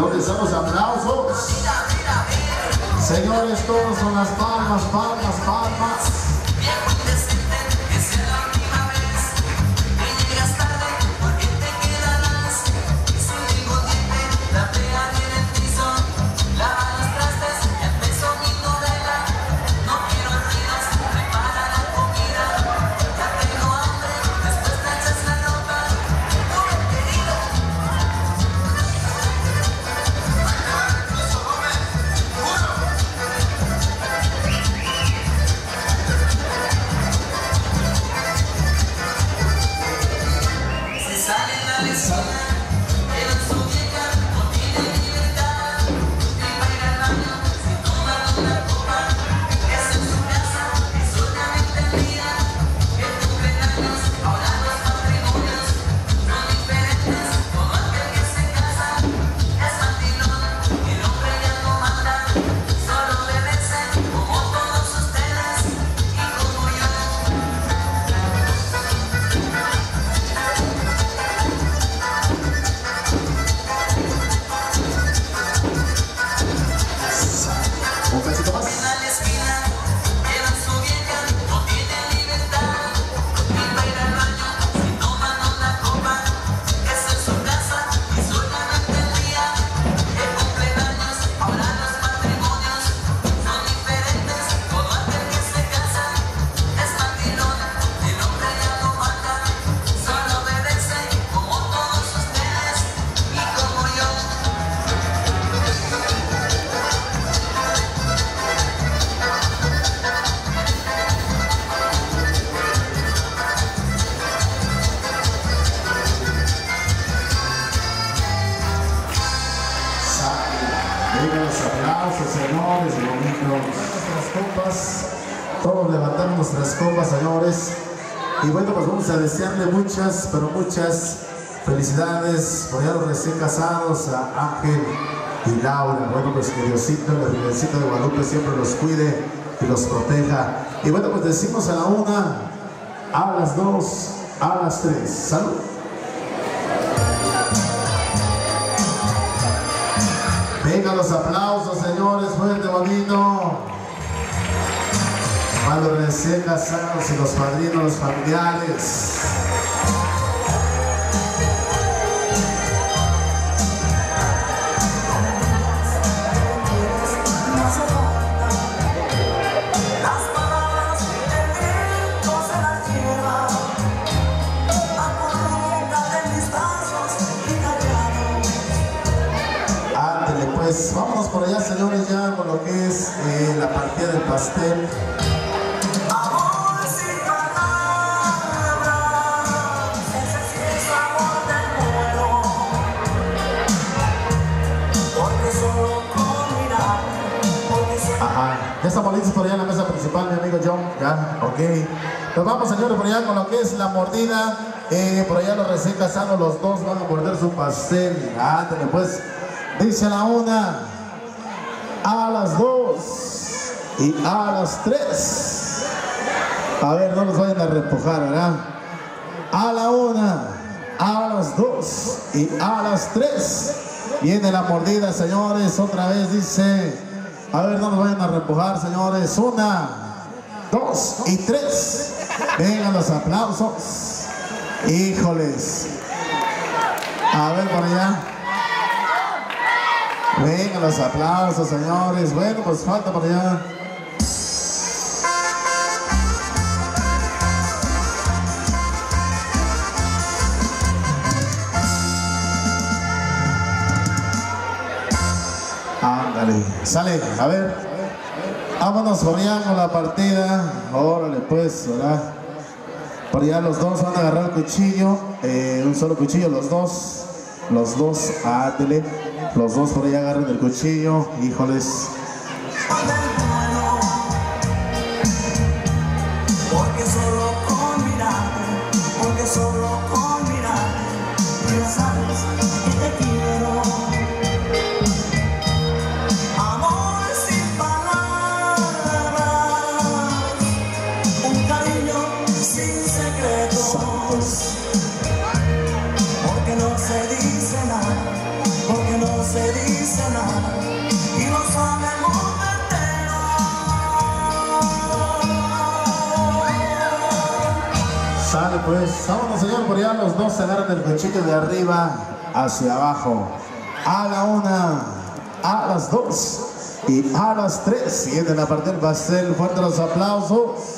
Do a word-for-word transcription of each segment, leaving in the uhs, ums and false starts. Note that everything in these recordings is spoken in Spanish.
¿Dónde están los aplausos? Señores, todos con las palmas, palmas, palmas. Señores, nuestras copas, todos levantamos nuestras copas, señores, y bueno, pues vamos a desearle muchas, pero muchas felicidades por allá los recién casados, a Ángel y Laura. Bueno, pues que Diosito, la Virgencita de Guadalupe siempre los cuide y los proteja. Y bueno, pues decimos a la una, a las dos, a las tres. ¡Salud! Vengan los aplausos, señores, fuerte, bonito. A los recién casados y los padrinos, los familiares. Pues vámonos por allá, señores, ya con lo que es eh, la partida del pastel. Amor sin palabras, ese sí es amor del muero. Porque solo con mirar, porque solo... Ajá, ya estamos listos por allá en la mesa principal, mi amigo John. Ya, ok. Nos vamos, señores, por allá con lo que es la mordida. Eh, por allá los recién casados, los dos van a morder su pastel. Ándale, pues. Dice a la una, a las dos y a las tres. A ver, no los vayan a reempujar, ¿verdad? A la una, a las dos y a las tres. Viene la mordida, señores. Otra vez dice, a ver, no nos vayan a reempujar, señores. Una, dos y tres. Vengan los aplausos. Híjoles. A ver, por allá. Vengan los aplausos, señores. Bueno, pues falta por allá. Ándale, sale, a ver. Vámonos por allá con la partida. Órale, pues, ¿verdad? Por allá los dos van a agarrar el cuchillo. Eh, un solo cuchillo, los dos. Los dos, ándale. Los dos por allá agarran el cuchillo, híjoles. Porque solo con mirarte, porque solo con mirarte, ya sabes que te quiero. Amor sin palabras, un cariño sin secretos. Porque no se dice nada. Porque no se dice pues, vámonos, señor, por allá los dos se agarran el cuchillo de arriba hacia abajo. A la una, a las dos y a las tres. Siguiente a partir va a ser fuerte los aplausos.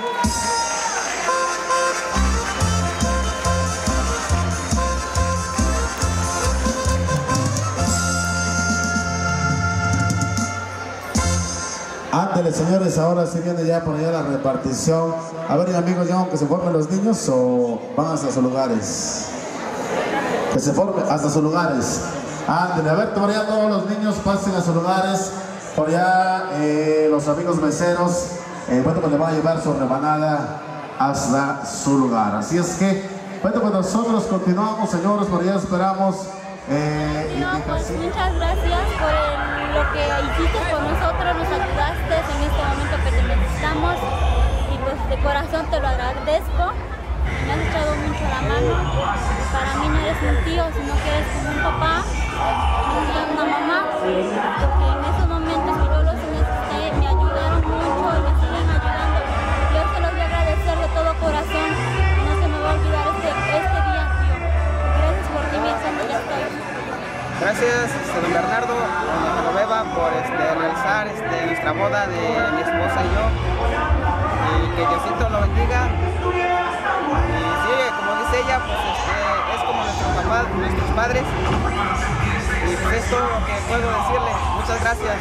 Ándale, señores, ahora sí viene ya por allá la repartición. A ver, amigos, ya que se formen los niños o van hasta sus lugares. Que se formen hasta sus lugares. Ándale, a ver, por allá todos los niños pasen a sus lugares. Por allá eh, los amigos meseros, eh, bueno, pues le van a llevar su rebanada hasta su lugar. Así es que, bueno, pues nosotros continuamos, señores, por allá esperamos. Eh, no, pues muchas gracias por el, lo que hiciste por nosotros, nos ayudaste en este momento que te necesitamos y pues de corazón te lo agradezco. Me has echado mucho la mano. Para mí no eres un tío, sino que eres como un papá, una mamá, porque en esos momentos que yo los necesité me ayudaron mucho y me siguen ayudando. Yo se los voy a agradecer de todo corazón. No se me va a olvidar este, este día, tío. Gracias por ti, mi santo, ya estoy. Gracias, este, don Bernardo, doña Genoveva, por este, realizar este, nuestra boda de mi esposa y yo. Y que Diosito lo bendiga. Y sí, como dice ella, pues este, es como nuestros papás, nuestros padres. Y pues es todo lo que puedo decirle. Muchas gracias.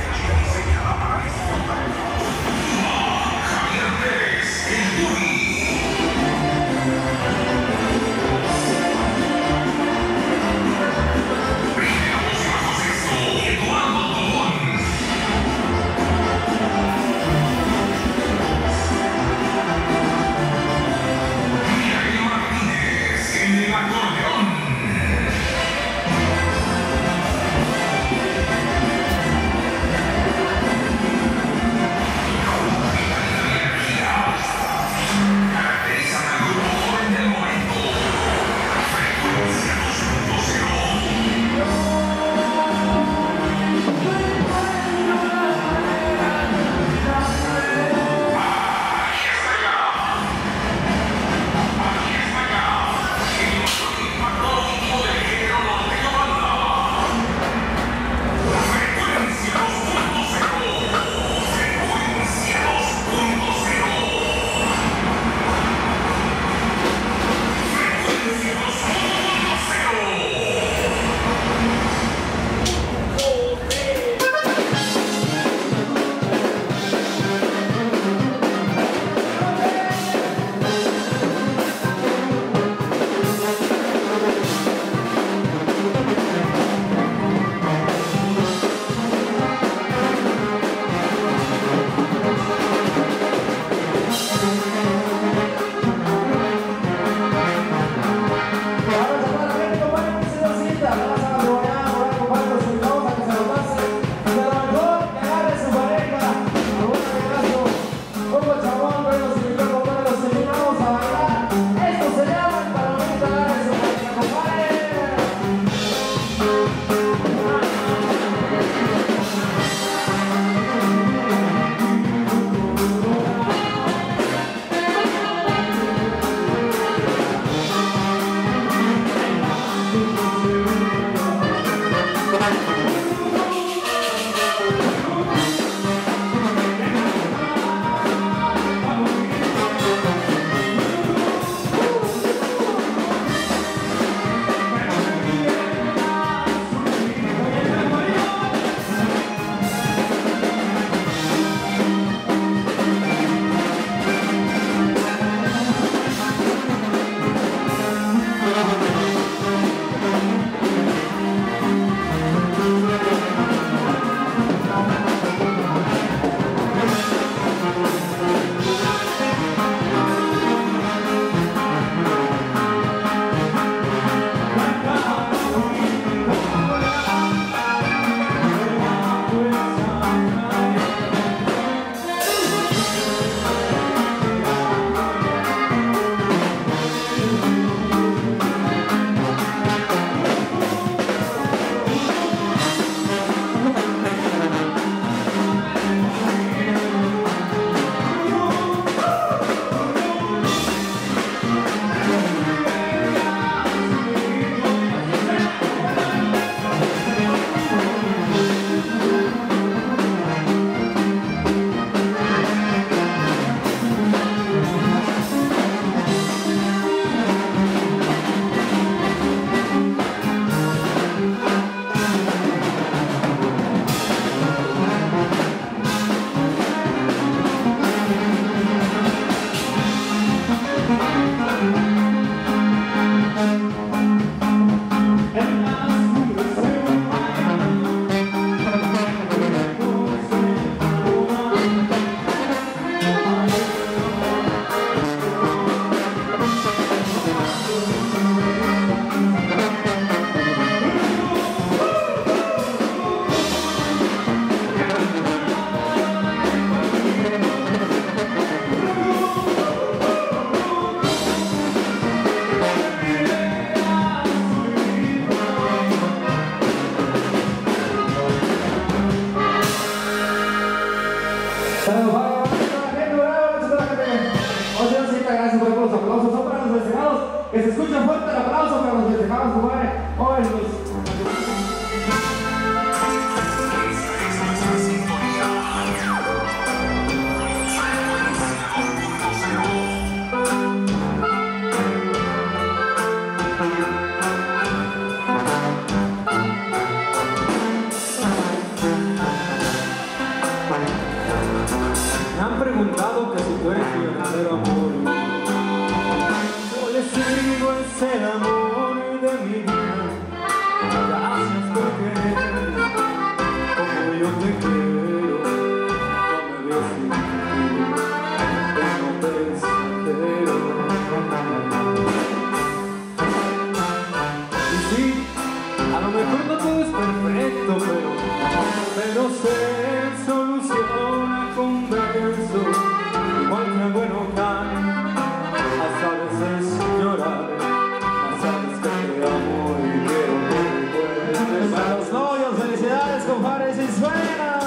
sí, a lo mejor no todo es perfecto, pero, pero se soluciona con besos, igual que bueno can, hasta a veces llorar, más sabes que te amo y quiero que recuerdes. Para los novios, felicidades, compadres, y suena.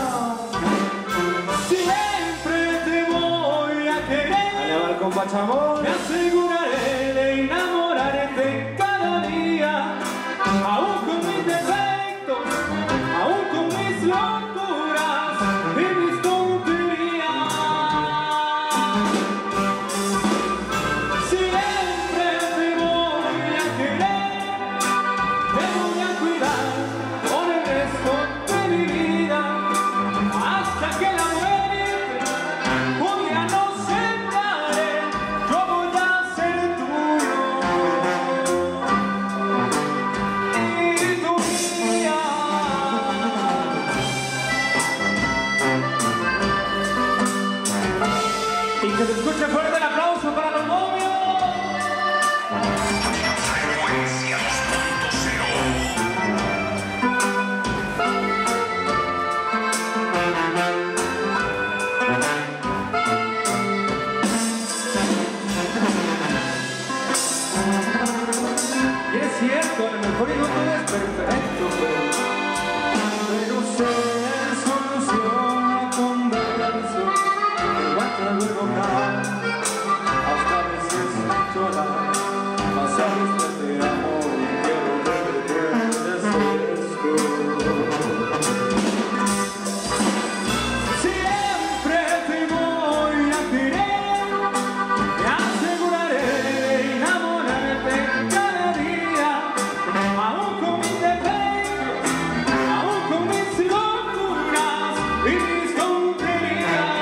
Siempre te voy a querer, allá va el compa Chamón. Me aseguraré de enamorarte cada día, aún con mis defectos, aún con mis locuras y mis tonterías. Siempre te voy a querer, te voy a cuidar por el resto de mi vida, hasta que la muerte un día nos separe. Yo voy a ser tuyo y tu mía. Y que se escuche fuerte el aplauso para los novios. Y es cierto, a lo mejor y no todo es perfecto, pero, pero se soluciona con besos, igual que luego cae, hasta a veces llorar, más sabes que te amo y quiero que recuerdes esto. Siempre te voy a querer, te aseguraré de enamorarte cada día, aún con mis defectos, aún con mis locuras y mis tonterías.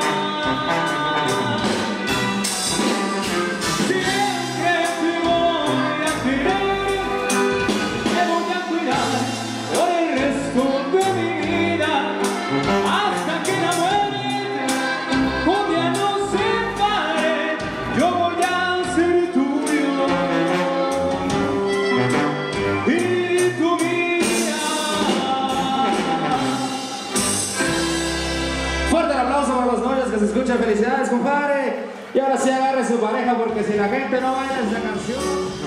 Siempre te voy a querer, te voy a cuidar por el resto de mi vida, hasta que la muerte un día nos separe. Yo voy a ser tuyo y tu mía. Fuerte el aplauso para los novios, que se escucha. Felicidades, compadre. Y ahora sí agarre su pareja, porque si la gente no baila esta canción.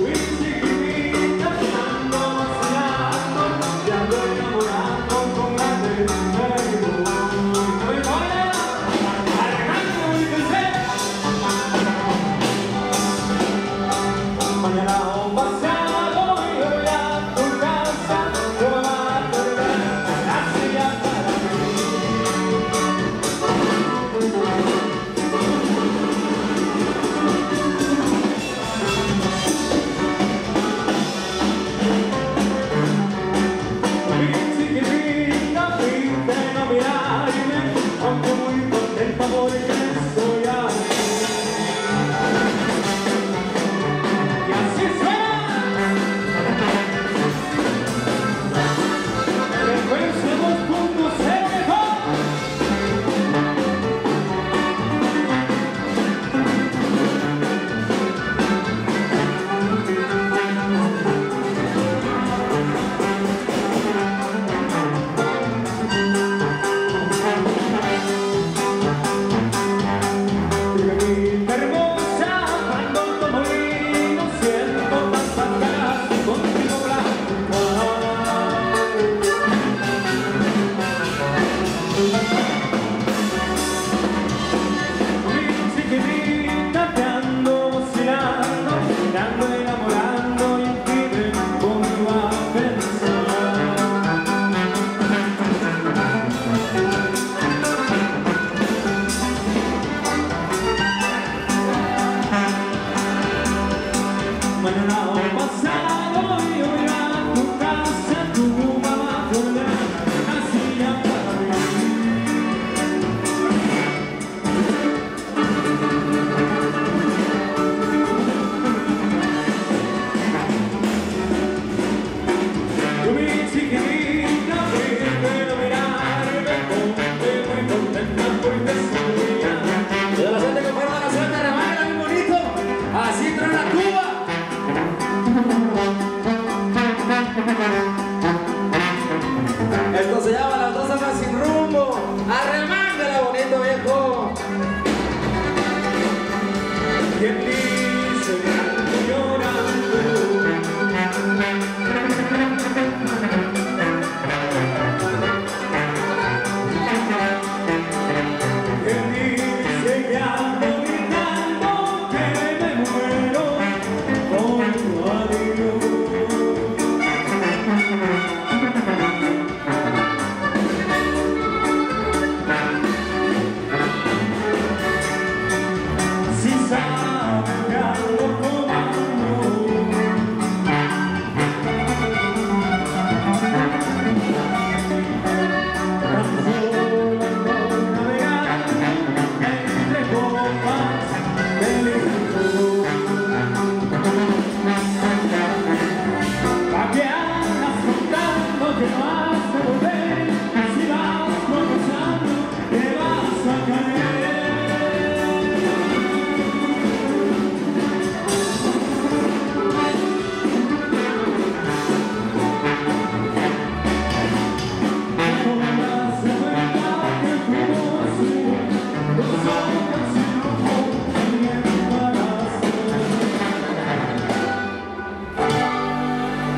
Mañana o pasado yo voy a tu casa, te voy a perder la silla para mí.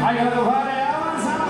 Ay, compadre, avanzamos.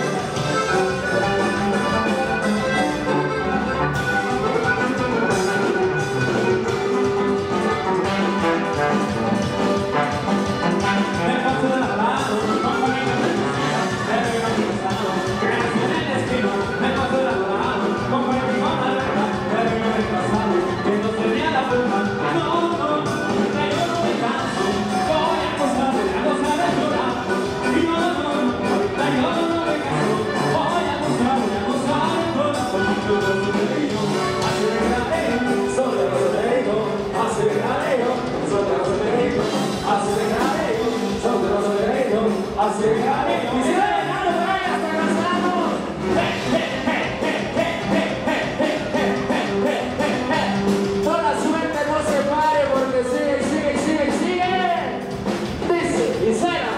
Me paso de la mano, como mi cabeza, pero yo no pensado, gracias en el destino. Me paso de la mano, como mi mamá, pero yo no he pasado, que no tenía la culpa. No, no, que yo no me canso, voy a gozar, a gozar de llorar. Y no, no, ahorita yo no me canso, voy a gozar, voy a gozar de llorar. Porque yo no me digo, así de granero, solo no te digo, así de granero, solo no te digo, así de granero, solo no te digo, así de granero. Y si de granero, vaya, hasta cansamos. Hey, hey, hey, hey, hey, hey, hey, hey, hey, hey, hey, hey. Toda la suerte no se pare porque sigue, sigue, sigue, sigue. Dice y suena.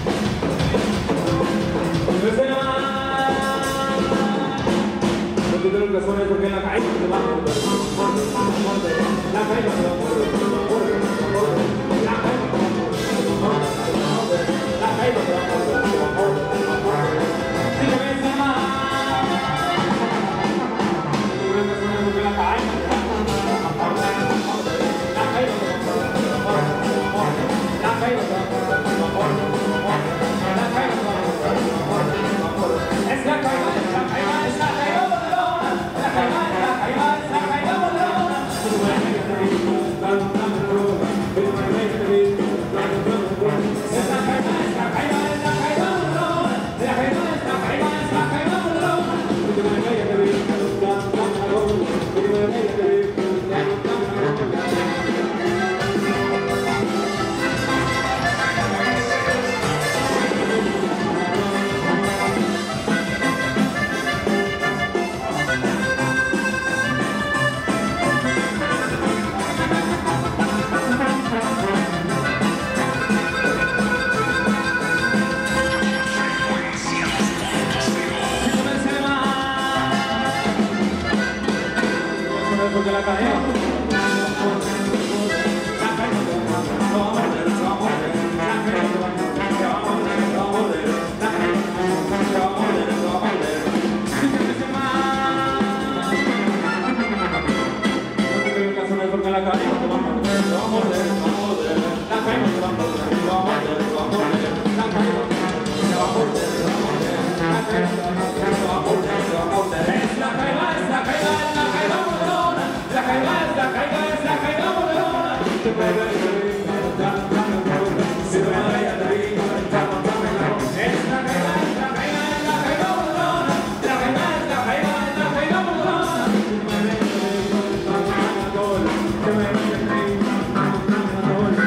Porque tengo que sonar porque la caída te va a morder. La caída te va a morder. La caída te va a morder. La caída te va a morder. Si te ves de más. Tengo que sonar porque la caída te va a morder. La caída te va a morder. La caída te va a morder. La caída te va a morder. Es la caída, es la caída, es la caída. La caída, la caída, la caída bolona. Porque la caída, la caída te va a morder, te va a morder, la caída te va a morder, te va a morder, la caída te va a morder, te va a morder. Si te ves más, no te creo que sonar porque la caída te va a morder, te va a morder, te va a morder, la caída te va a morder, te va a morder, te va a morder, la caída te va a morder, te va a morder, la caída te va a morder, te va a morder, te va a morder. Es la caída, es la caída, es la caída bolona. La caída es la caída, es la caída bolona. Si me vaya te digo, es la caída, es la caída, es la caída bolona. La caída es la caída, es la caída bolona. Si me vaya te digo, es la caída bolona. Si me vaya te digo, es la caída bolona.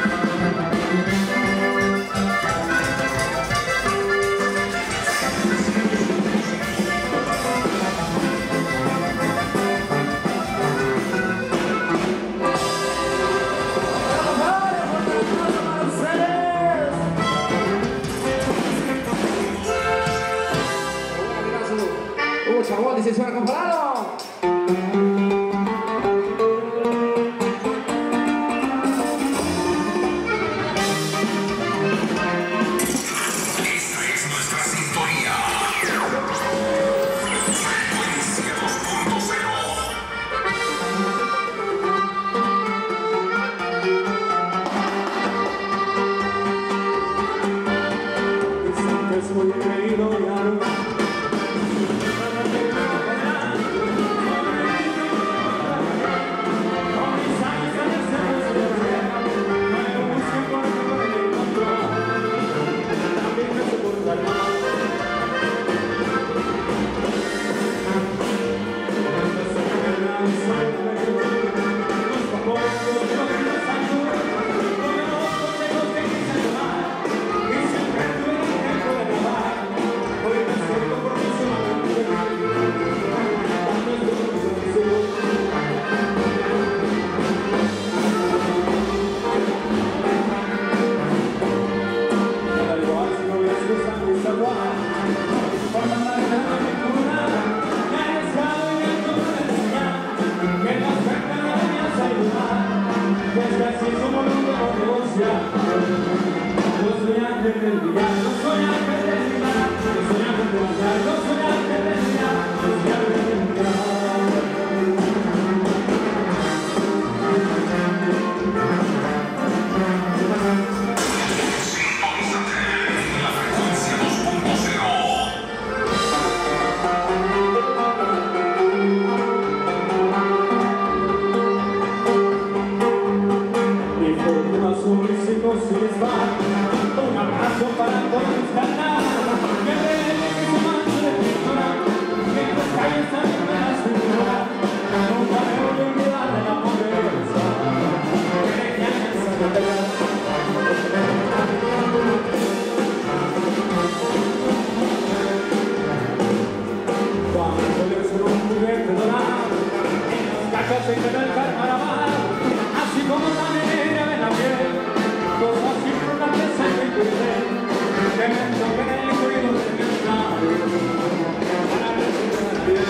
Chabón, dice, suena comparado. Esta es nuestra sintonía. Frecuencia dos punto cero. Dicen que soy creído y algo. Yo soy ángel del día, yo soy ángel del aceite del carnaval, así como la negra de la piel, cosas importantes hay que cuidar, que me toquen el cuido de mi lado, para recibir la piel.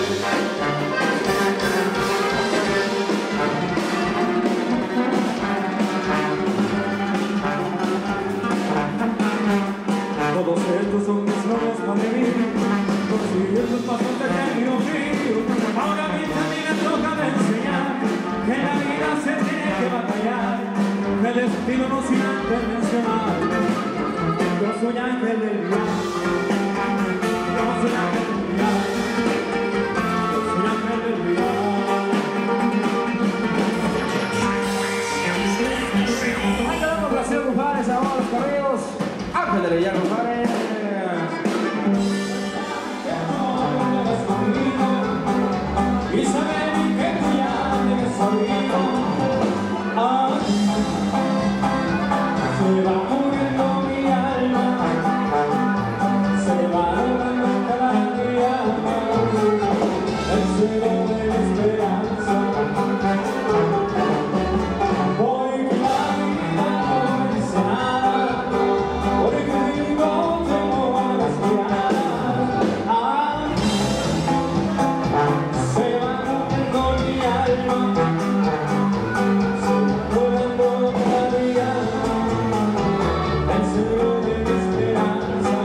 Todos estos son mis logros, madre mía, consiguiendo los pasos de genio mío. Ahora mi camino toca de enseñar que la vida se tiene que batallar, que el destino no sea internacional. Yo soy ángel del día, yo soy ángel del día, yo soy ángel del día. Ahí tenemos las Rufares, ahora los corridos. Ángel de Villa Rufares. Y saber que tú ya tienes oído. Ah, se va muriendo mi alma, se va ahogando cada día el cielo de la esperanza. Voy que la vida no dice nada, porque vivo tengo a las miradas. Ah, se va muriendo mi alma, se va volando cada día el cielo de mi esperanza.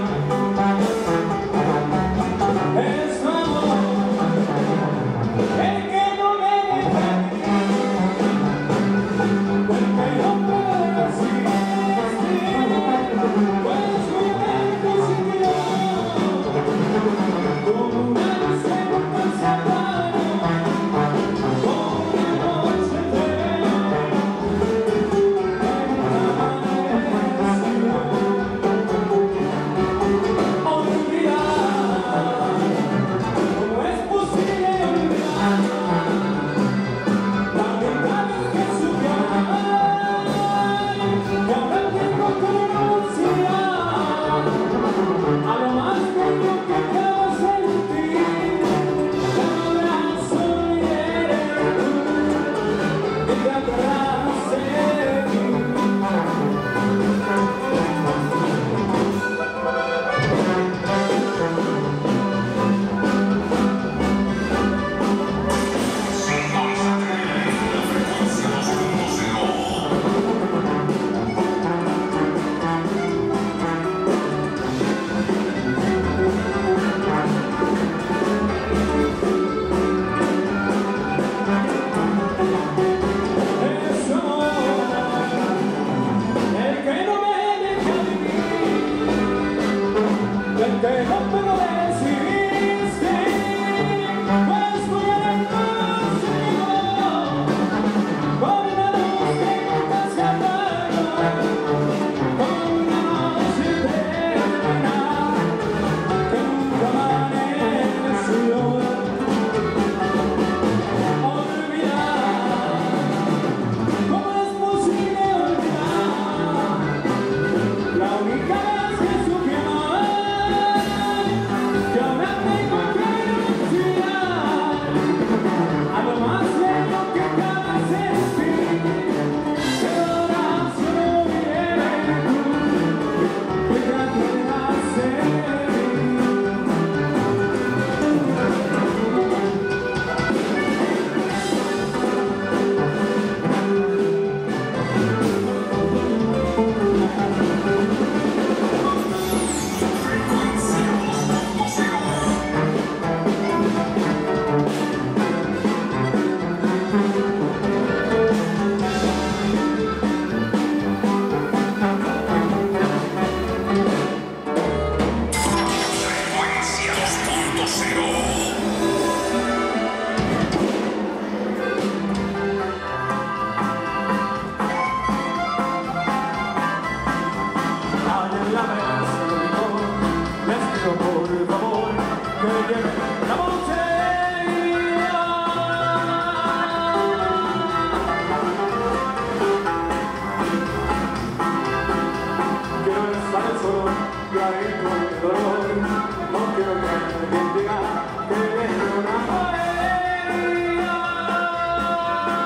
Es tu amor el que no me deja vivir, porque no puedo decir pues mi mente sintió como una luz en un pasamayo, como una noche entera en una amaneció. Olvidar, ¿cómo es posible olvidar la verdad que supe amar? Que ahora tengo que renunciar a lo más bello que puedo sentir, que me abrazo y eres tú, y te atrás de mí. Es amor el que no me deja vivir, el que no puedo decir sí, pues voy a conocido con una luz que nunca se apaga, con una noche eterna que nunca amaneció. Olvidar, ¿cómo es posible olvidar la única vez que supe amar? Que ahora tengo que renunciar a lo más bello que cada sentir, que ahora solo eres tú, que te acuerdas de mí. Frecuencia dos punto cero. Hay en la mesa de licor, les pido por favor que lleven la botella. Quiero estar el sol y ahí con el dolor, no quiero que alguien diga que viene una paella.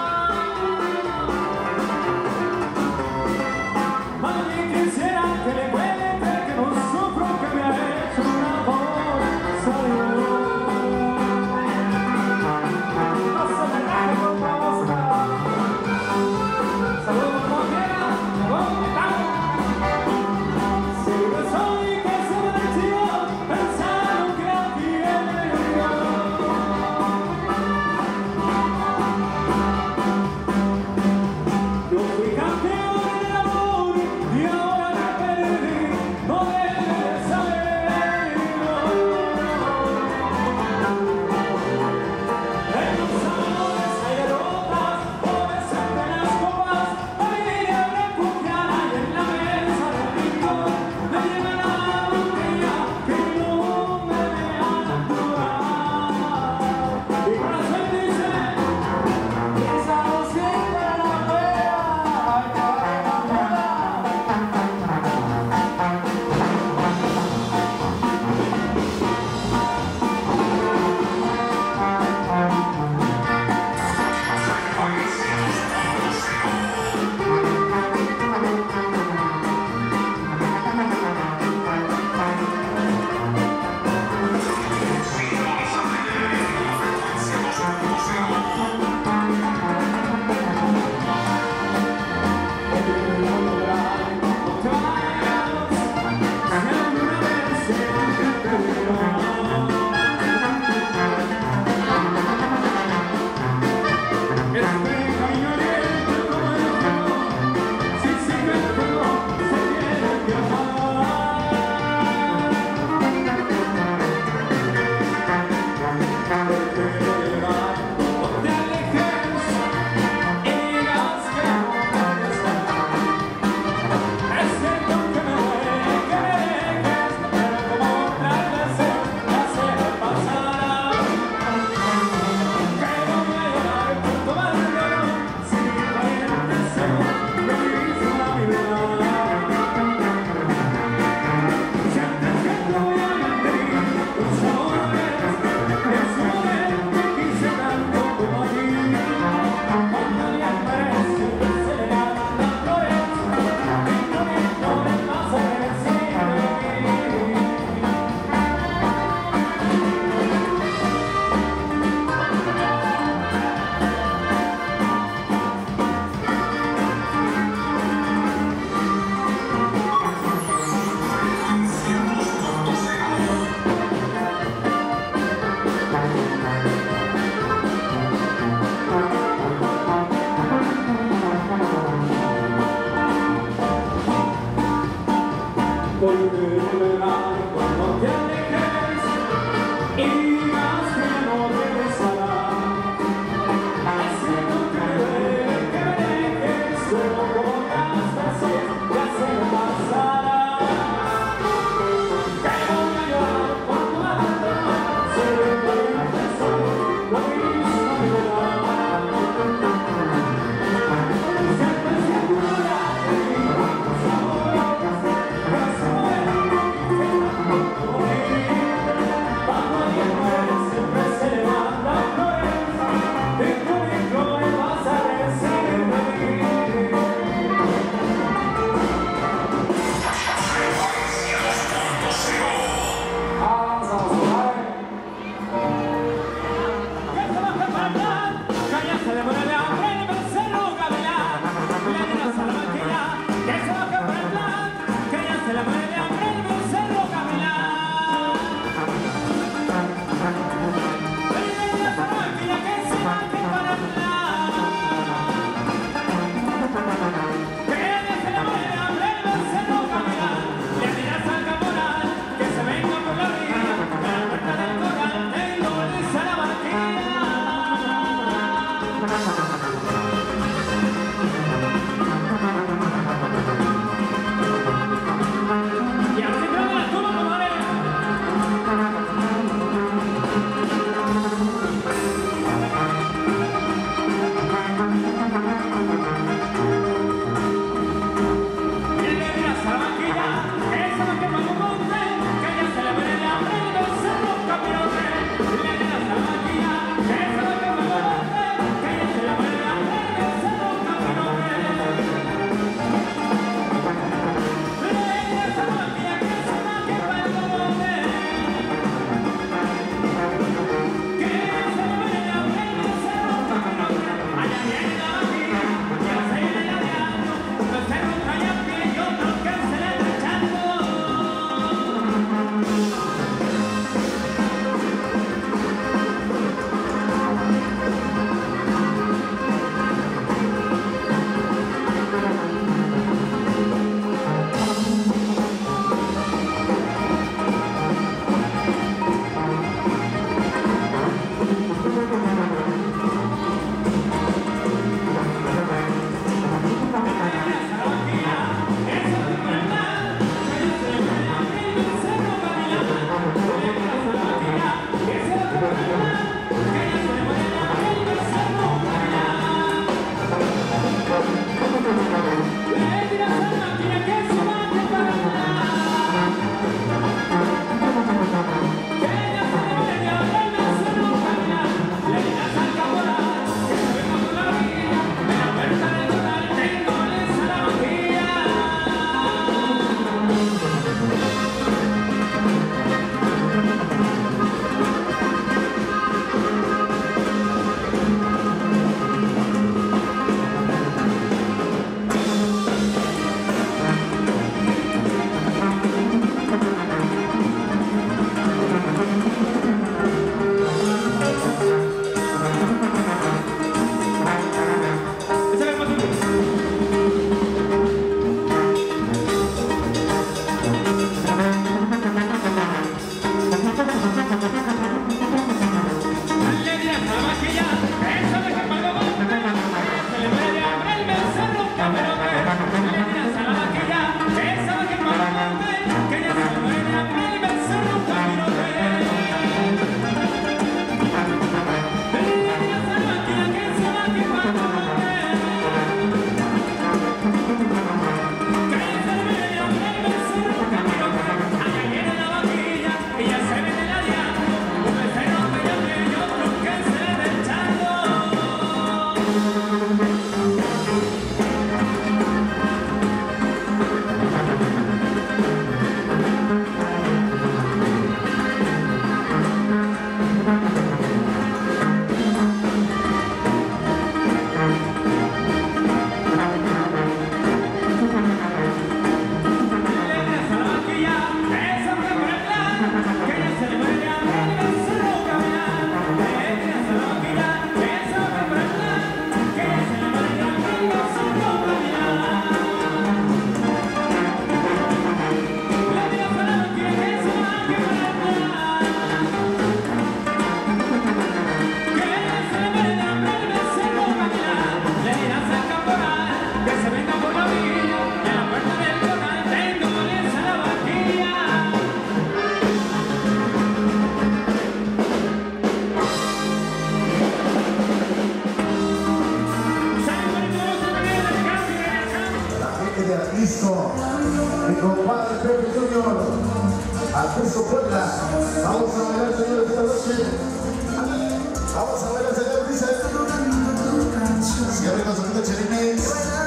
Cusco, Puebla. Vamos a bailar, señores, esta noche. Vamos a bailar, señor, dice. Cierre con sonido Cherimix.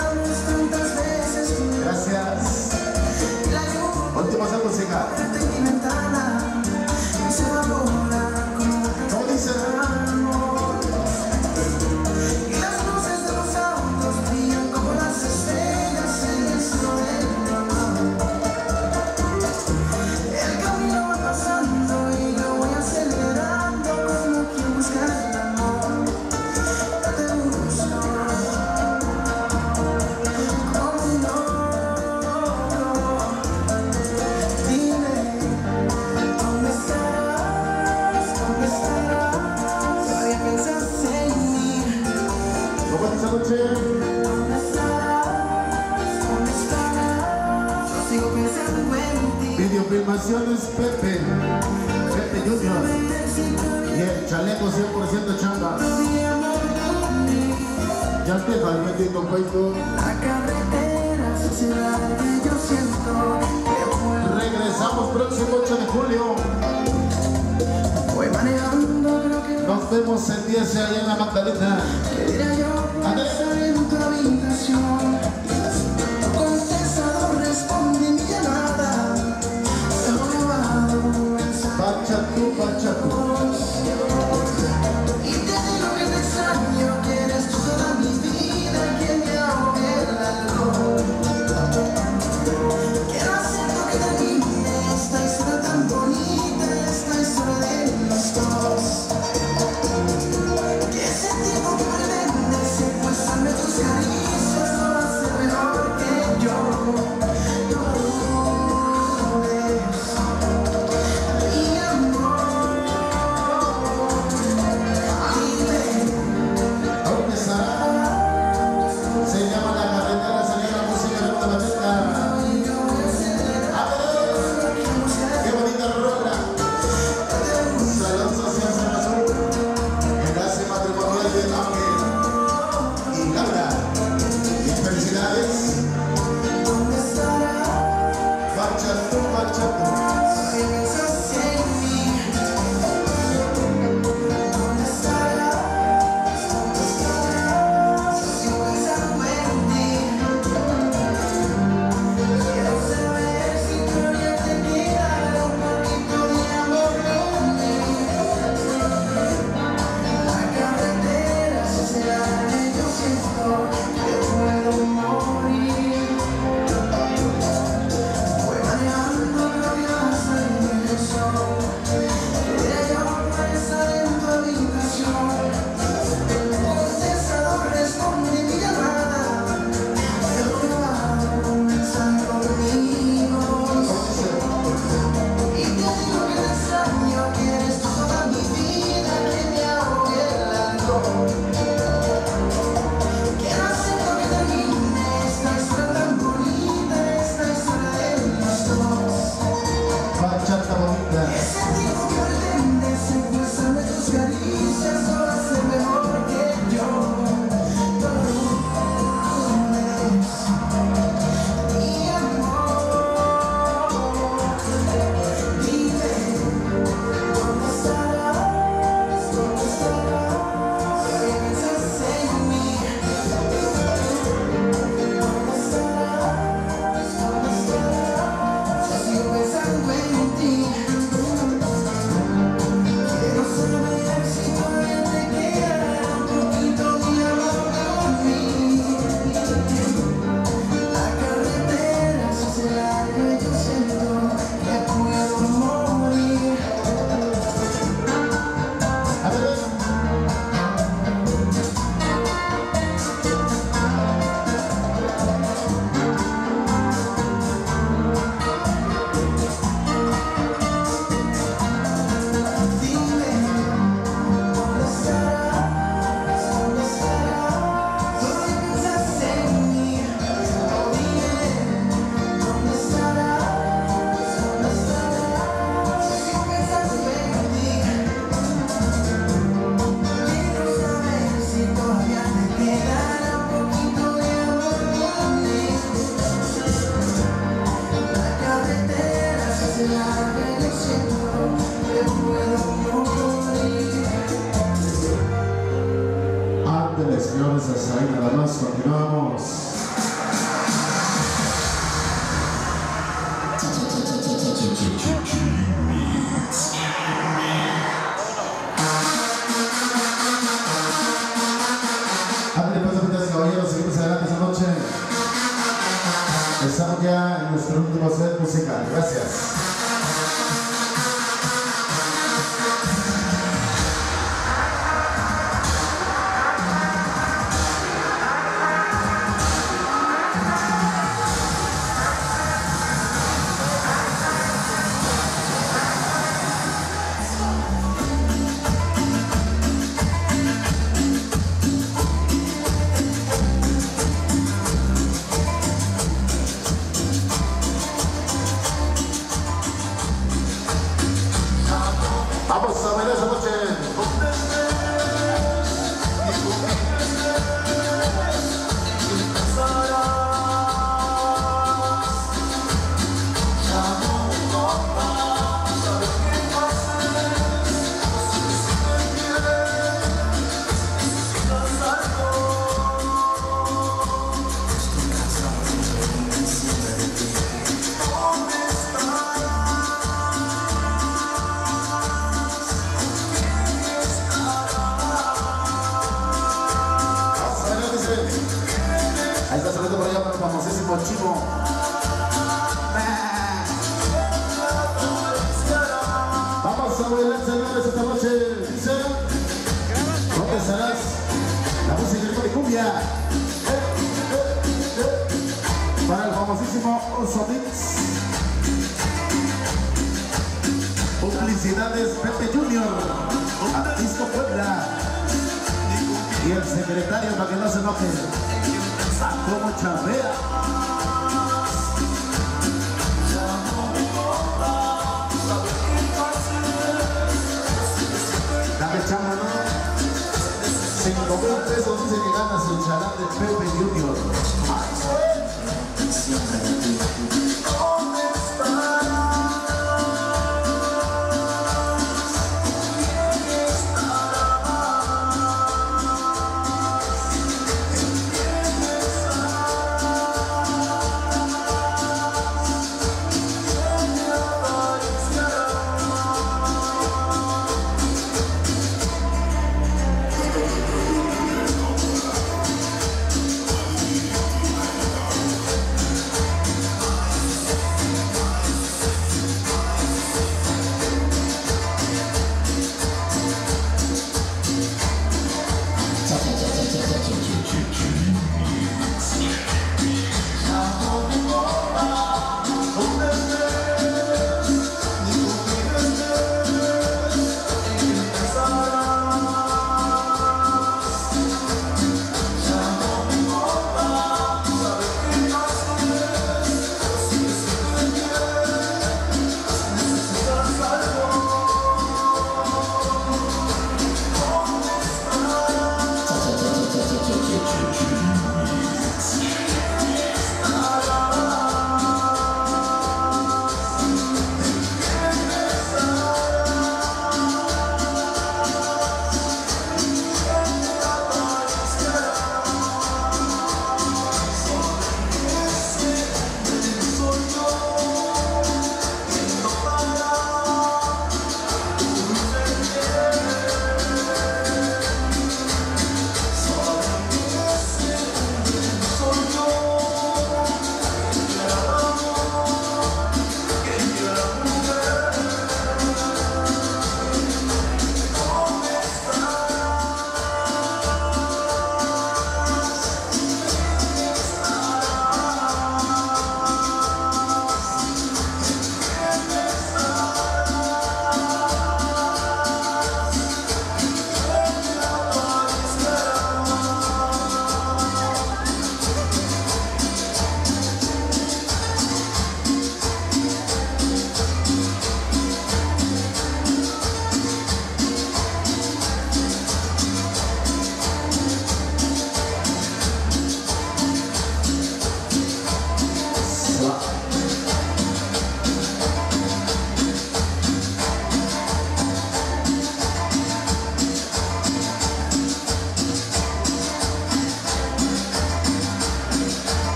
Gracias. Última música. ¿Cómo dice? Videofilmaciones Pepe, Pepe Junior y el chaleco cien por ciento chamba. Ya te va el bendito Facebook. Regresamos próximo ocho de julio. Nos vemos el diez allá en la Magdalena. Pachacu, Pachacu. Y te digo que te extraño, que eres toda mi vida, que me ahogue el alcohol. Quiero hacer lo que termine esta historia tan bonita, esta historia de los dos. Que ese tiempo que pretende se puesta ahí nada más, continuamos. Ándale pues, amigas y caballeros, seguimos adelante esta noche. Estamos ya en nuestro último set musical. Gracias. Vamos a ver esa noche. Ahí está saliendo por allá para el famosísimo Chivo. Vamos a bailar, señores, esta noche. Dice, ¿dónde estarás? La música de cumbia. Para el famosísimo Oso Mix. Publicidades Pepe Junior. Artista Puebla. Y el secretario para que no se enoje. Como chambea. Dame chamba, ¿no? Cinco mil pesos dice que gana su chalán de Pepe Junior.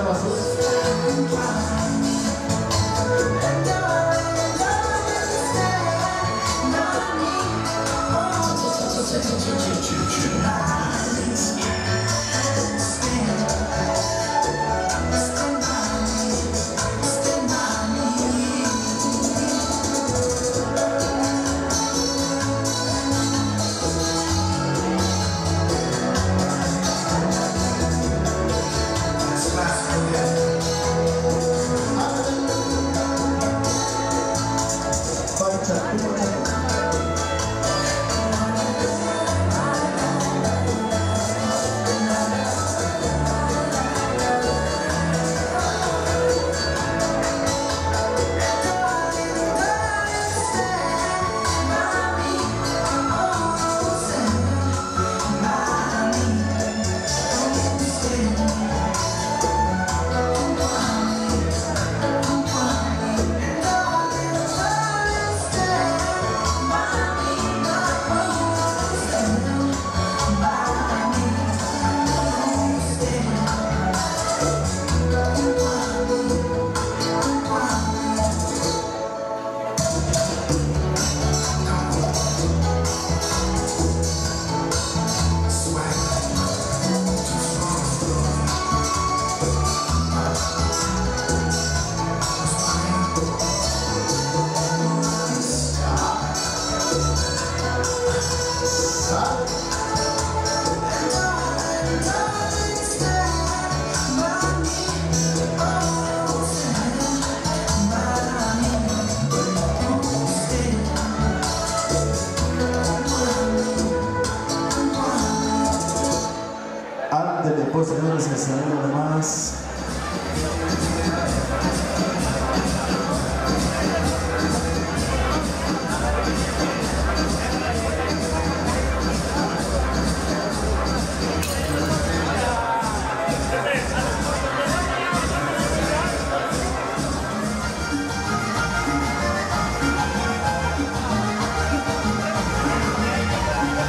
Pues señores, que se ven además.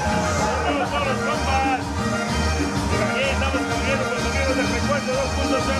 dos punto cero.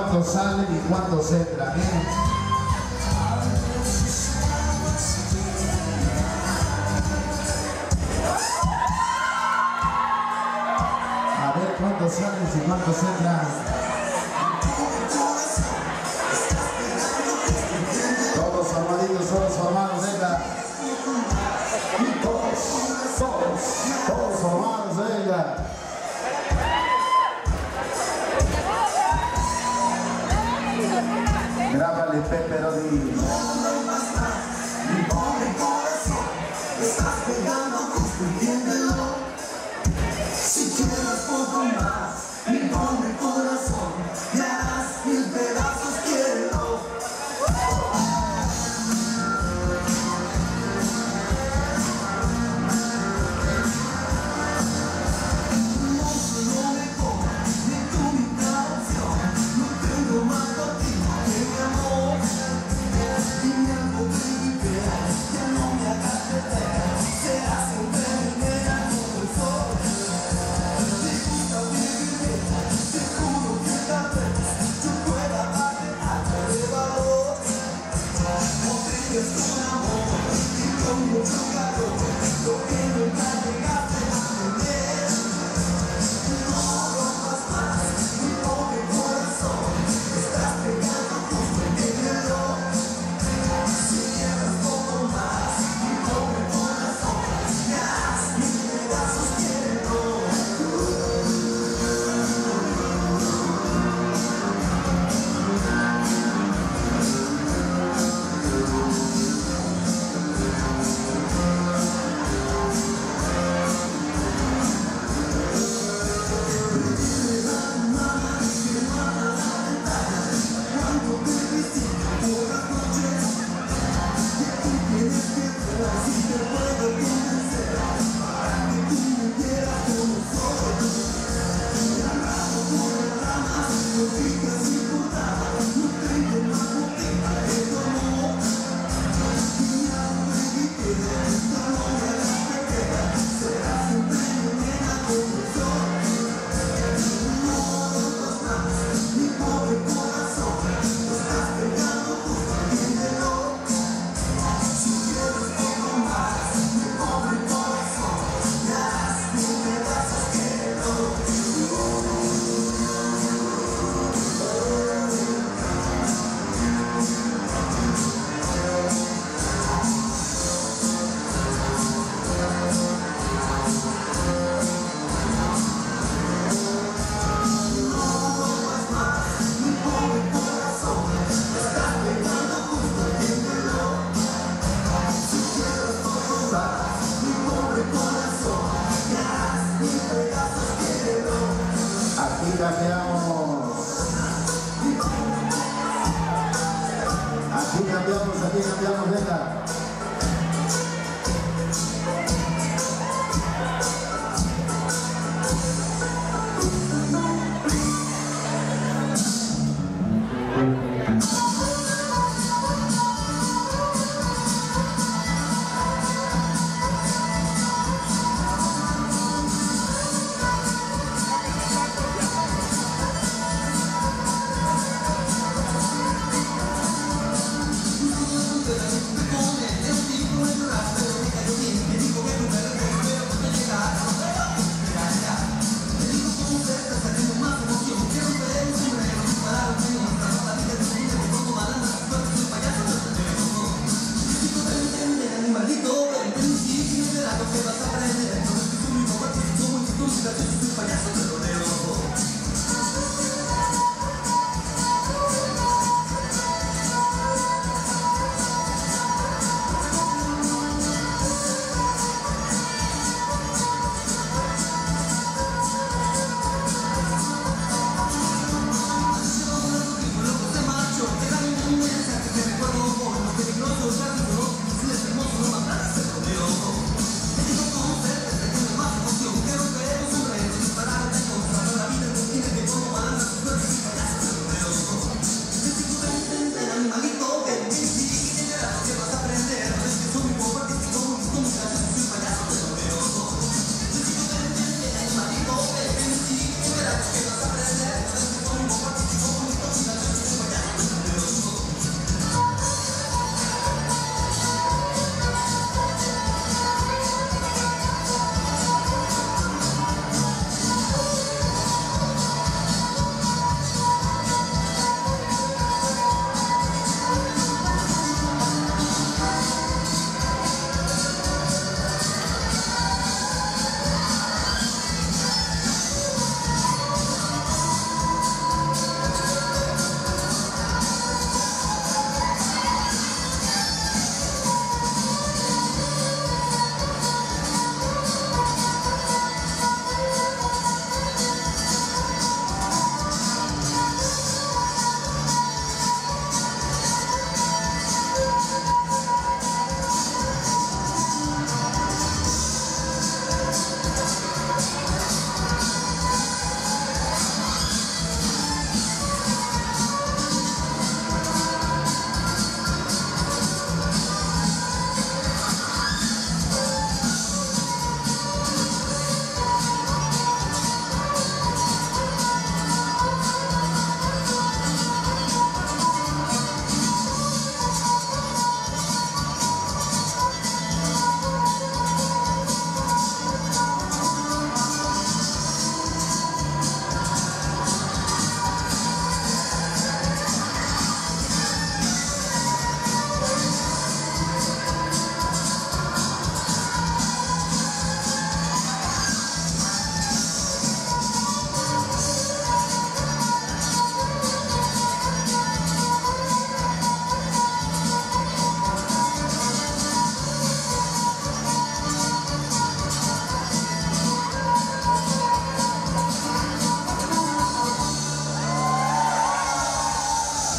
cuántos salen y cuántos entran, ¿eh? A ver cuántos salen y cuántos entran. Todos formaditos, todos formados, venga. Todos, todos, todos formados, venga. Grábale, Pepe Rodi. Mi pobre corazón, estás pegando, entiéndelo. Si quieres poco más, mi pobre corazón, me harás mil pedazos, quiero. Aquí cambiamos. Aquí cambiamos, aquí cambiamos, venga. Con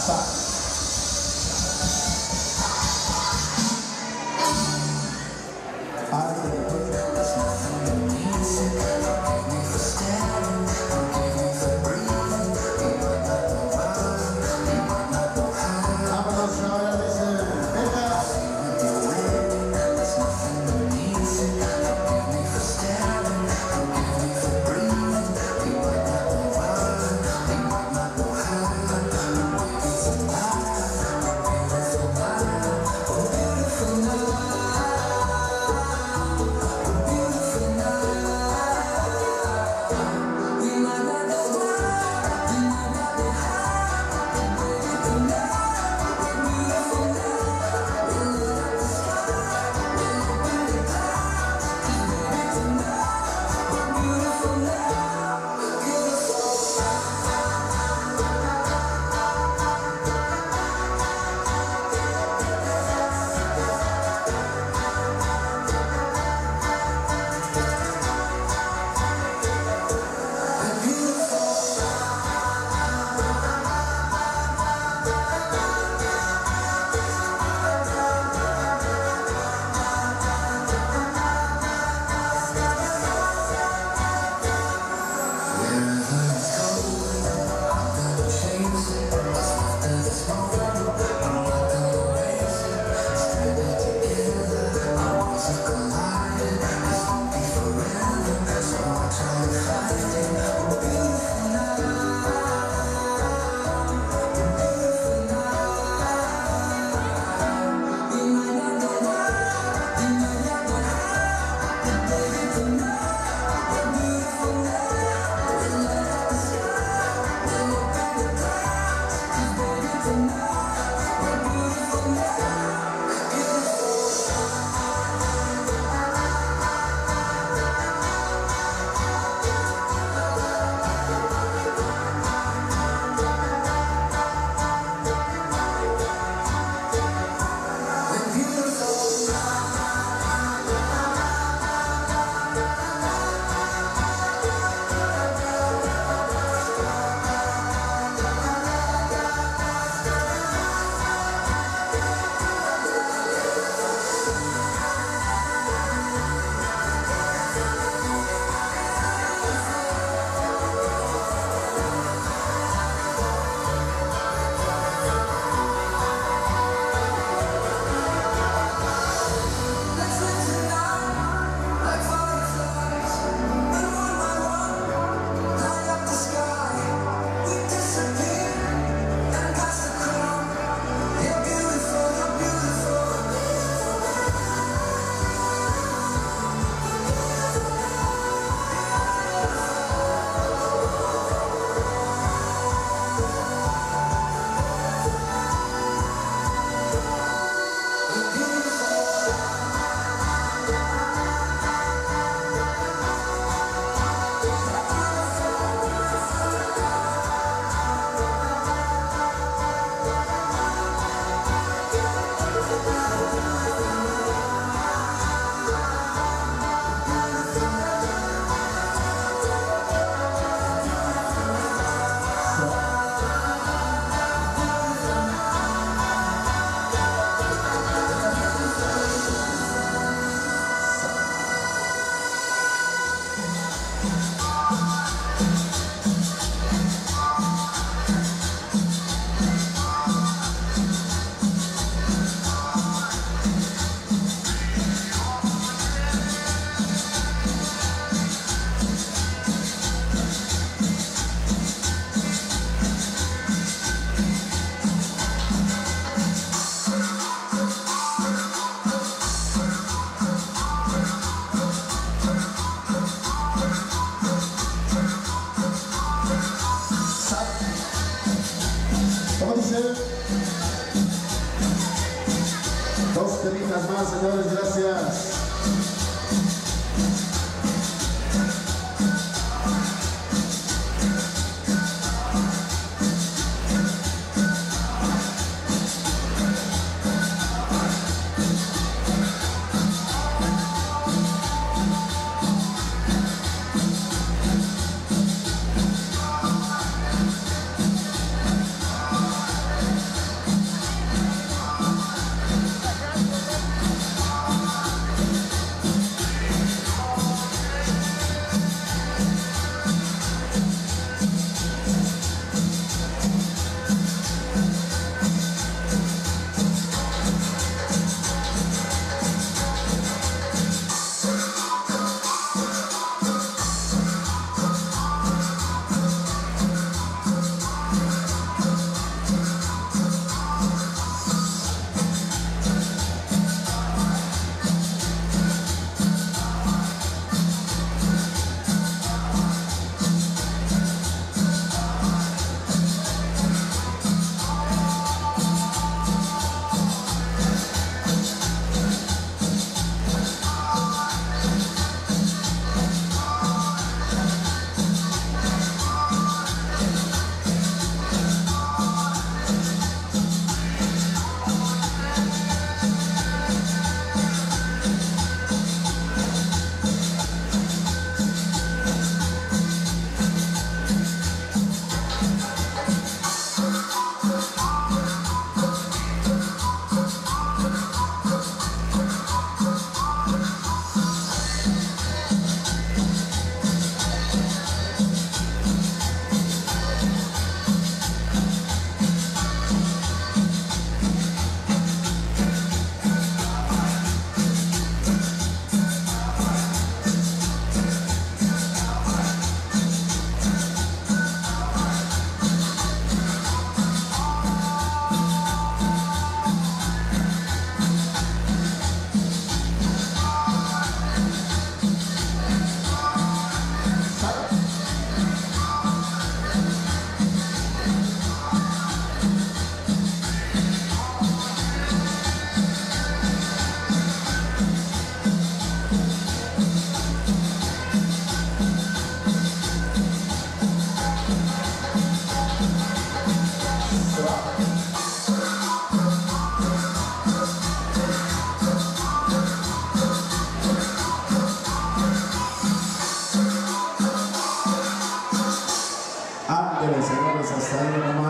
Dos temitas más, señores, gracias.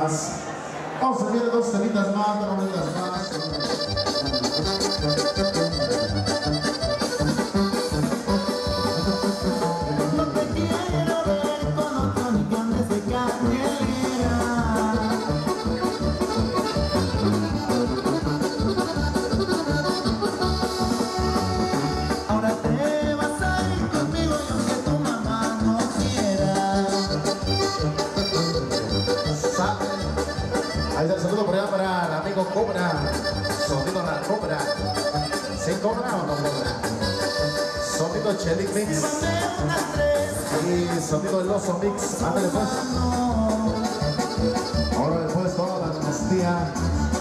más. Vamos a ver dos temitas más, dos temitas más. No te quiero ver con otro ni que andes de carrera. Ahora te vas a ir conmigo y aunque tu mamá no quiera. Sale. Ahí está el saludo por allá para el amigo Cobra. Sonido la Cobra. ¿Sí cobra o no cobra? Sonido Cheli Mix. Y sonido del Oso Mix. Ándale pues. Ahora después toda la amnistía.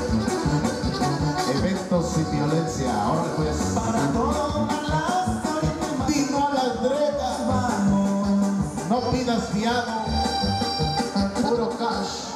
Eventos sin violencia. Ahora después. Para todas las Dino a las dregas. No pidas fiado. Puro cash.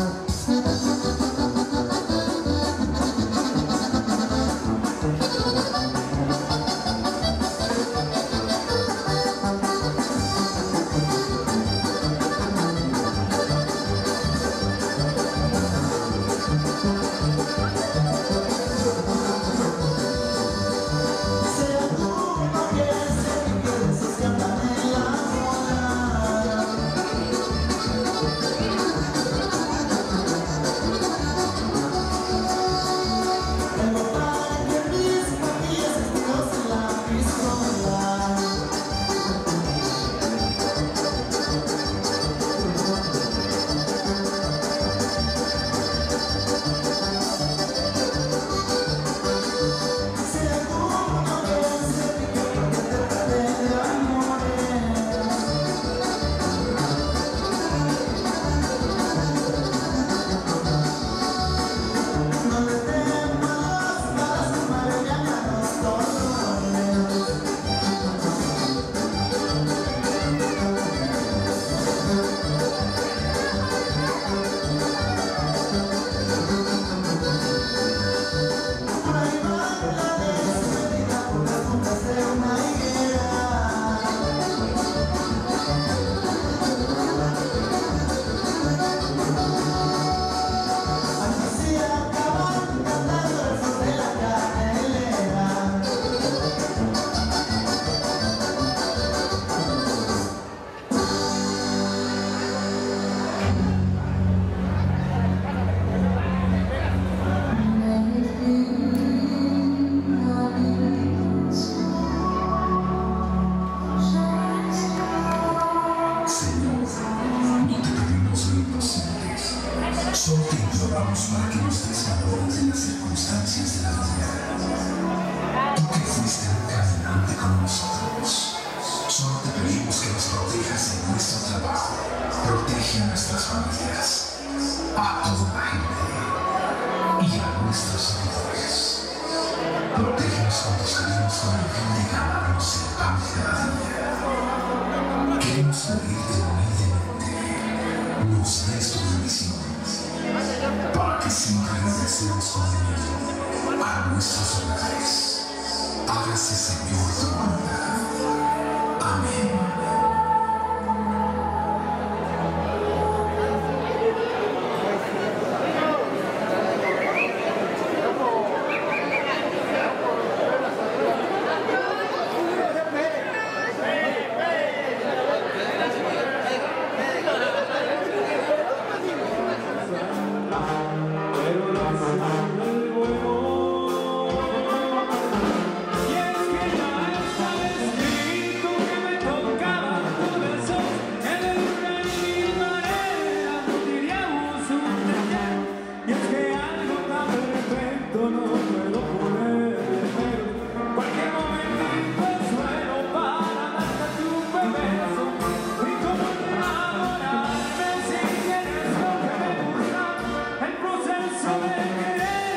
Solo te imploramos para que nos des valor de las circunstancias de la vida. Tú que fuiste un caminante con nosotros. Solo te pedimos que nos protejas en nuestro trabajo. Protege a nuestras familias, a toda la gente y a nuestros seguidores. Protégenos cuando salimos con el fin de ganarnos el pan de cada día. Queremos servirte humildemente. Nos des tu bendición para que siempre regresemos con él a nuestros hogares. Hágase, Señor, tu voluntad. Amén. Pero no es el bueno. Y es que ya está escrito que me tocaba tu beso. En el rey marea diríamos un deseo. Y es que algo tan perfecto no puedo poner pero cualquier momentito es bueno para darte un beso. Y como enamorarme si quieres lo que me gusta. El proceso de querer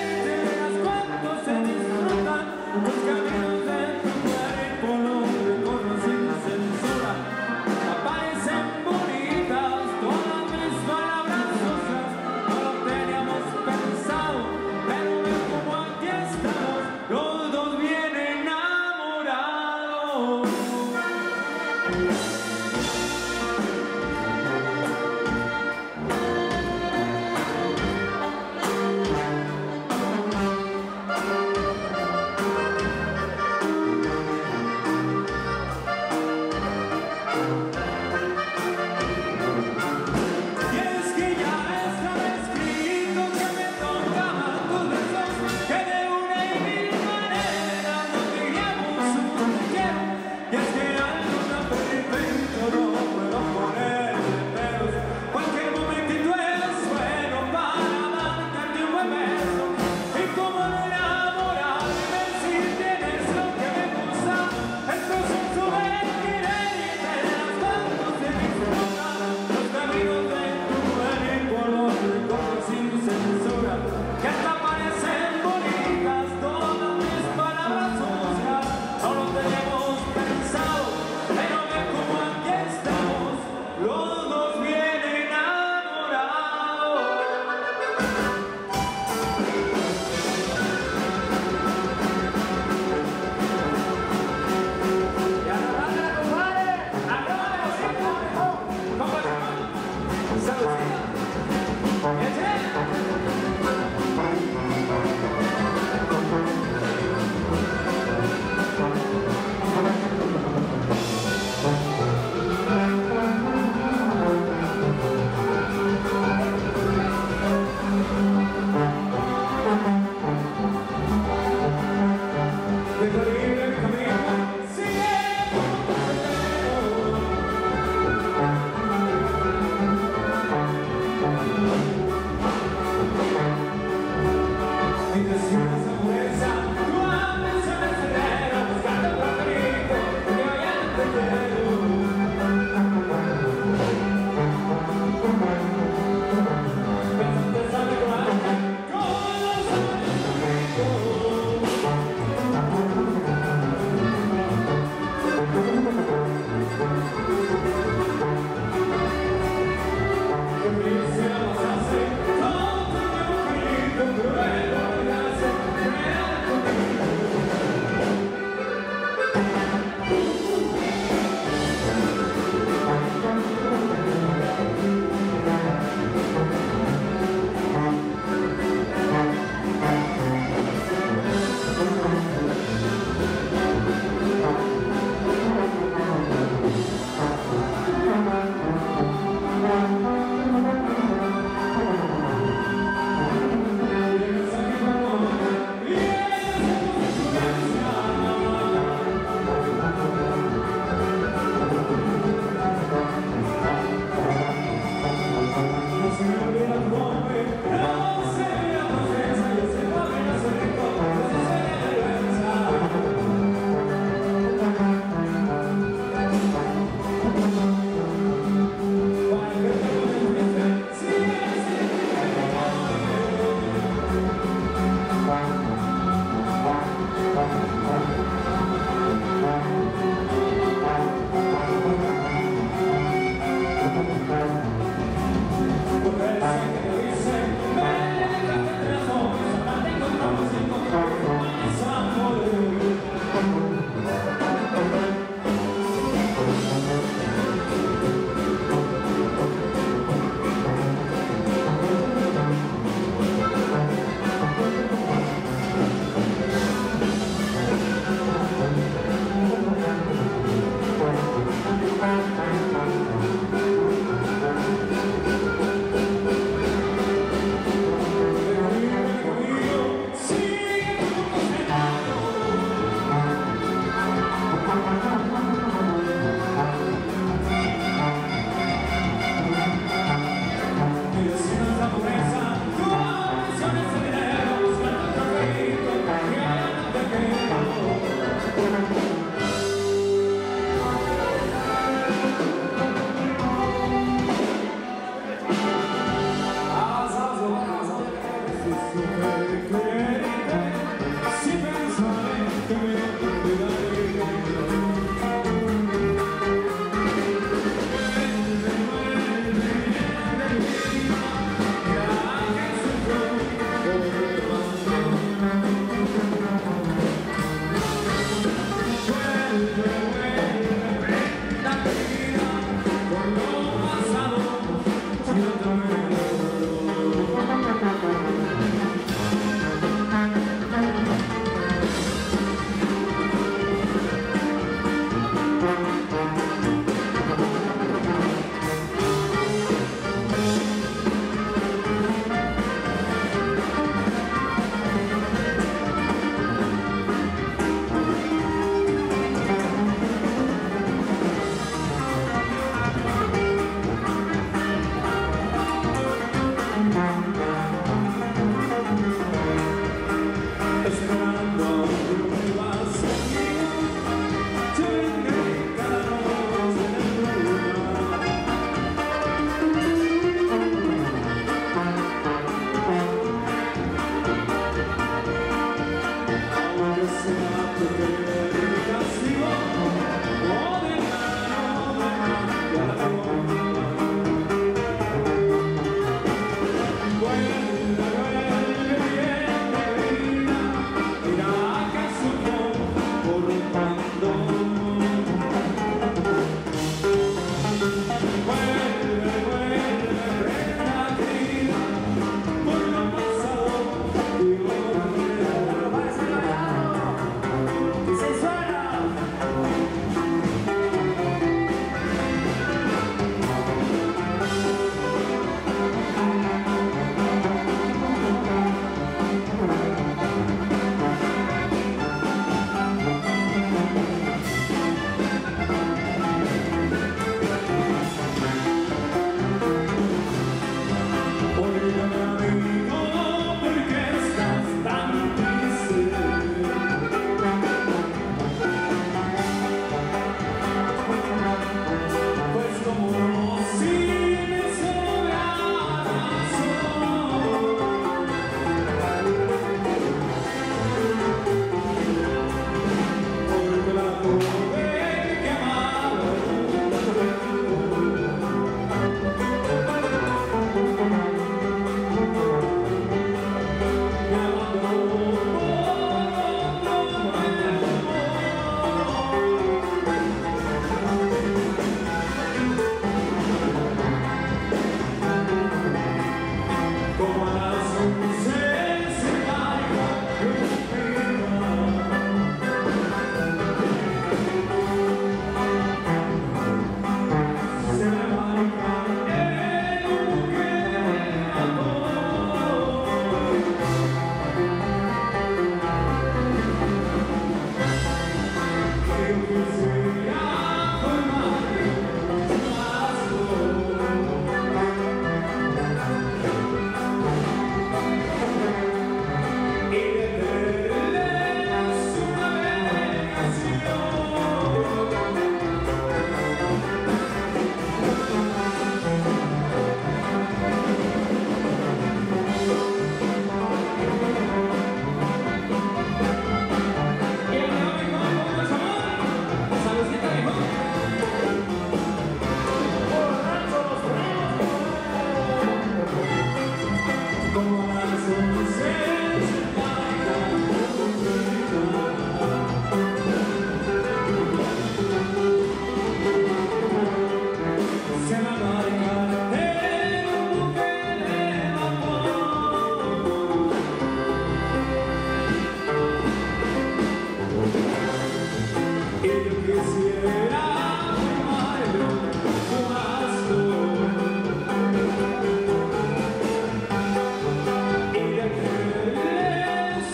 Y de que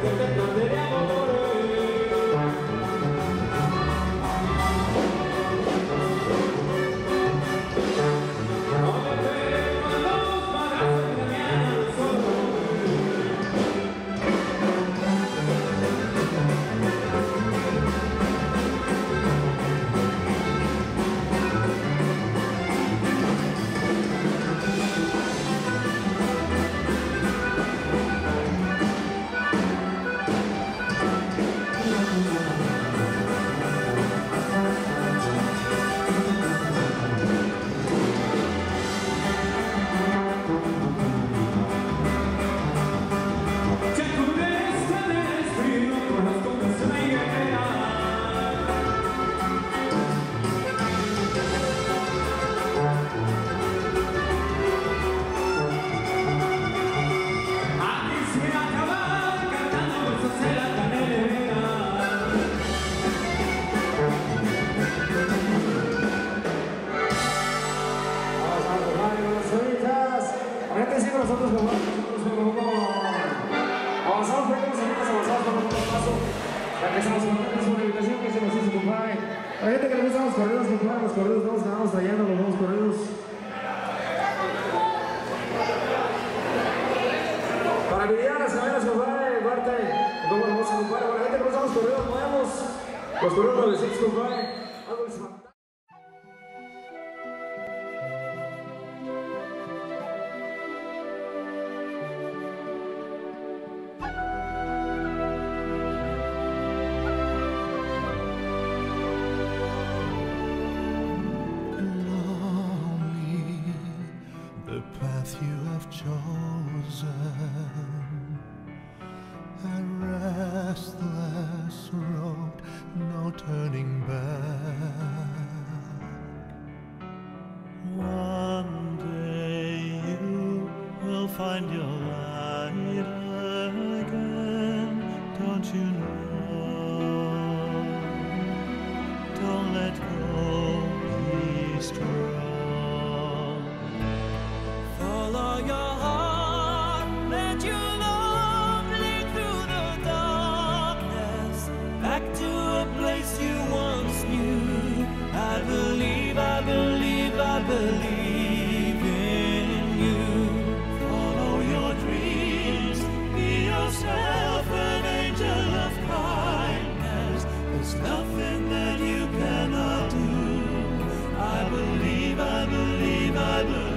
que te cante de amores. No me pego a los balazos que me han solo. Nosotros como avanzamos, pequeños amigos, avanzamos con un paso. Ya que estamos con una invitación que se nos hizo, compadre. La gente que le gustan los corridos, compadre, los corridos, vamos, vamos trayendo los nuevos corridos. Para Viridiana, las cadenas, compadre, Barta, como hermoso, compadre. Para la gente que le gustan los corridos nuevos, los corridos nuevecitos, compadre. Algo les falta. You have chosen a restless road, no turning back. One day you will find your light again, don't you know? Don't let go, be strong. Follow your heart, let your love lead through the darkness, back to a place you once knew. I believe, I believe, I believe in you. Follow your dreams, be yourself, an angel of kindness. There's nothing that you cannot do. I believe, I believe, I believe.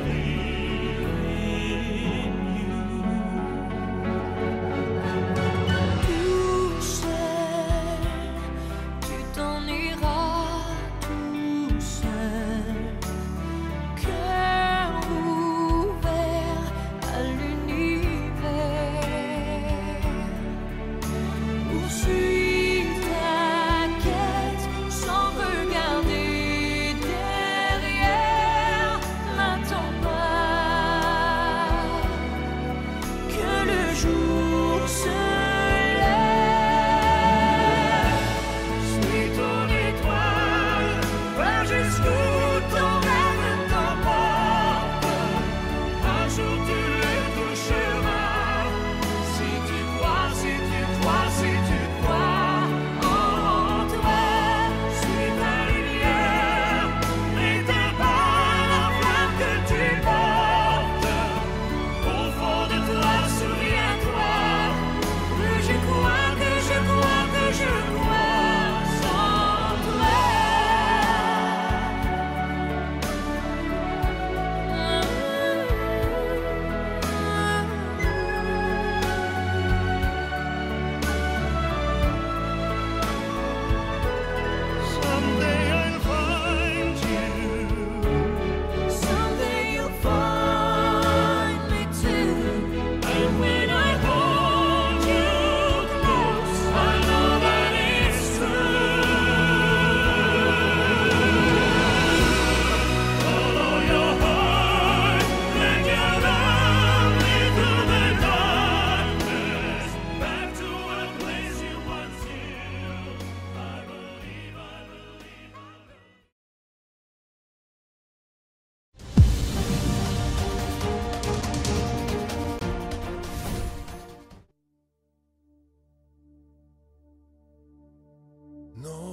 Poursuis ta quête.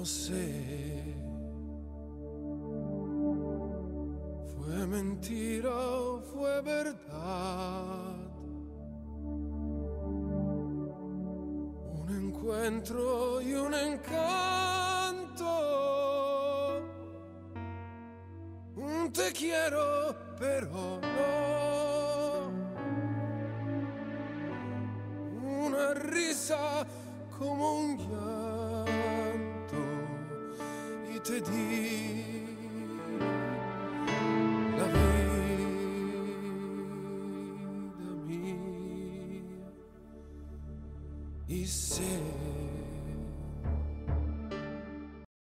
no sé, fue mentira o fue verdad. Un encuentro y un encanto, un te quiero pero no, una risa como un llanto y te di la vida mía y sé